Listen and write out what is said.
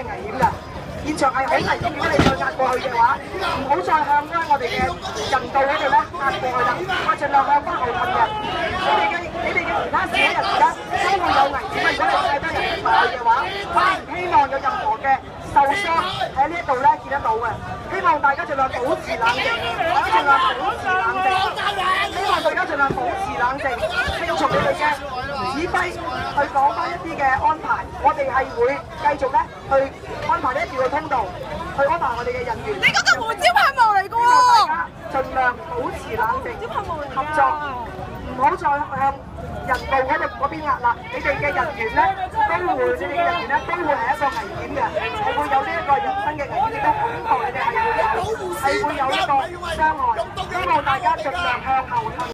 危險㗎。現場係好危險，如果你再壓過去嘅話，唔好再向咧我哋嘅人道嗰度咧壓過去啦，我盡量向翻後褪嘅。你哋嘅其他市民而家都會有危險，如果你太多人埋去嘅話，我哋唔希望有任何嘅受傷喺呢一度咧見得到嘅。希望大家盡量保持冷靜，大家盡量保持冷靜，希望大家盡量保持冷靜，聽從你哋嘅指揮去講翻一啲嘅安排，我哋係會繼續咧去安排呢一條嘅通道，去安排我哋嘅人員。 你嗰個胡椒噴霧嚟㗎喎！ 大家盡量保持冷靜，合作，唔好再向人道嗰邊壓啦。你哋嘅人員咧都會係一個危險嘅，係會有呢一個人身嘅危險，亦都恐怖，你哋係會有一個傷害。希望大家盡量向後退。